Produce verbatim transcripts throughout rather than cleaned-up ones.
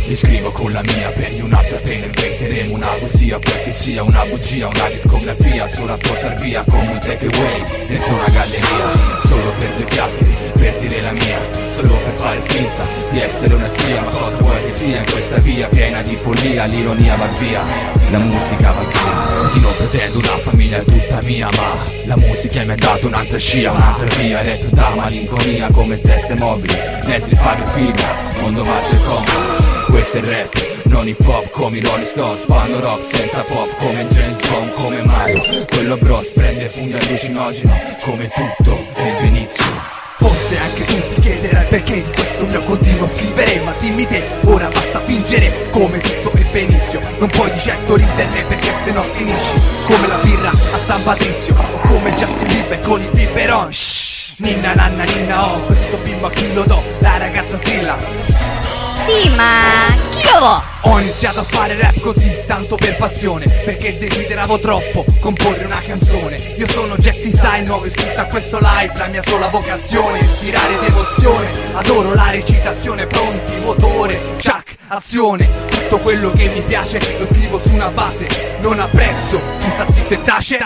li scrivo con la mia, prendi un'altra pena, inventeremo una poesia, quel che sia, una bugia, una discografia, solo a portar via come un takeaway dentro una galleria, solo per due chiacchiere, per dire la mia, solo per fare finta di essere una spia, ma cosa vuoi che sia in questa via piena di follia, l'ironia va via, la musica va via. Io non pretendo una famiglia tutta mia, ma la musica mi ha dato un'altra scia, un'altra via, rap da malinconia come teste mobili, Nesri, Fabio Fibra, mondo macio e combo. Questo è rap, non hip hop come i Rolling Stones, fanno rock senza pop come James Bond, come Mario. Quello bros prende funghi allucinogeno come tutto ebbe inizio. Forse anche tu ti chiederai perché di questo mio continuo a scrivere, ma dimmi te, ora basta fingere come tutto ebbe inizio. Non puoi di certo riderne perché se no finisci come la birra a San Patrizio o come Justin Bieber con il biberon. Shhh, ninna nanna ninna oh, questo bimbo a chi lo do? La ragazza strilla. Sì, ma chi lo vuole? Ho iniziato a fare rap così, tanto per passione, perché desideravo troppo comporre una canzone. Io sono Jack T-Style, nuovo iscritto a questo live, la mia sola vocazione, ispirare ed emozione. Adoro la recitazione, pronti, motore, chuck, azione. Tutto quello che mi piace lo scrivo su una base, non apprezzo chi sta zitto e tace.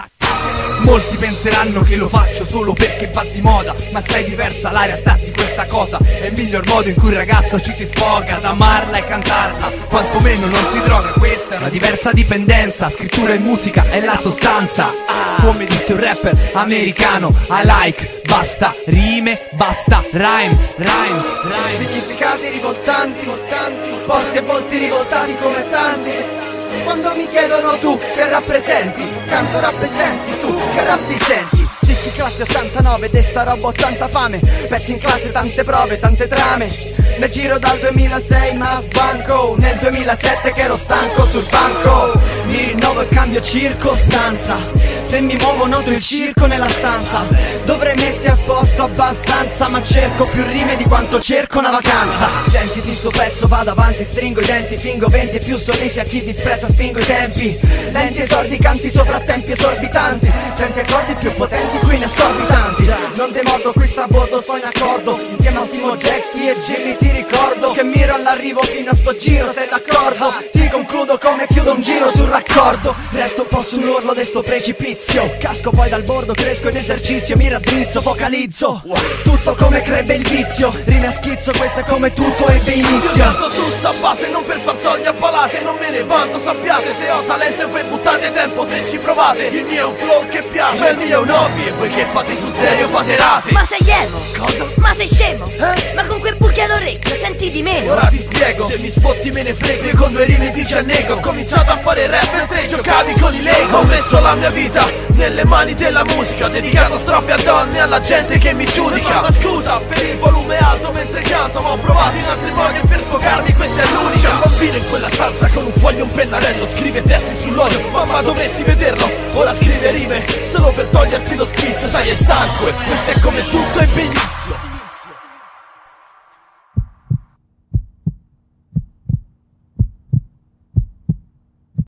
Molti penseranno che lo faccio solo perché va di moda, ma sai diversa la realtà di questa cosa. È il miglior modo in cui il ragazzo ci si sfoga, ad amarla e cantarla, quantomeno non si droga. Questa è una diversa dipendenza, scrittura e musica è la sostanza. Come disse un rapper americano, I like, basta rime, basta rhymes, rhymes, rhymes. Significati rivoltanti, rivoltanti, posti e volti rivoltati come tanti. Quando mi chiedono tu che rappresenti, canto rappresenti, tu che rap ti senti. Zicchi classe ottantanove, de sta roba ho tanta fame, pezzi in classe, tante prove, tante trame. Nel giro dal duemilasei ma sbanco, nel duemilasette che ero stanco sul banco. Mi rinnovo e cambio circostanza, se mi muovo noto il circo nella stanza. Dovrei mettere a posto abbastanza, ma cerco più rime di quanto cerco una vacanza. Sentiti sto pezzo, vado avanti, stringo i denti, fingo venti e più sorrisi a chi disprezza, spingo i tempi. Lenti esordi, canti sopra tempi esorbitanti, senti accordi più potenti, qui ne assorbi tanti. Non demodo, qui sta a bordo, sto in accordo, insieme a Simo, Jackie e Jimmy ti ricordo che miro all'arrivo fino a sto giro, sei d'accordo? Ti concludo come chiudo un giro sul raccordo. Resto un po' sull'orlo di sto precipizio, casco poi dal bordo, cresco in esercizio, mi raddrizzo, focalizzo, tutto come crebbe il vizio, rime a schizzo, questo è come tutto ebbe inizio. Io canto su sta base, non per far soldi a palate, non me ne vanto, sappiate, se ho talento e voi buttate tempo se ci provate. Il mio è un flow che piace, il mio è un hobby e voi che fate sul serio fate rate. Ma sei emo? Cosa? Ma sei scemo? Eh? Ma con quel buchi all'orecchio senti di meno? Ora ti spiego, se mi sfotti me ne frego, io con due rime ti ci annego. Ho cominciato a fare rap mentre giocavi con i Lego. Ho messo la mia vita nelle mani della musica, ho dedicato strofe a donne e alla gente che mi giudica. Ma scusa per il volume alto mentre canto, ma ho provato in altri modi per sfogarmi, questa è l'unica. C'è un bambino in quella stanza con un foglio e un pennarello, scrive testi sull'olio, mamma dovresti vederlo. Ora scrive rime solo per togliersi lo spizio, sai è stanco e questo è come tutto e benissimo.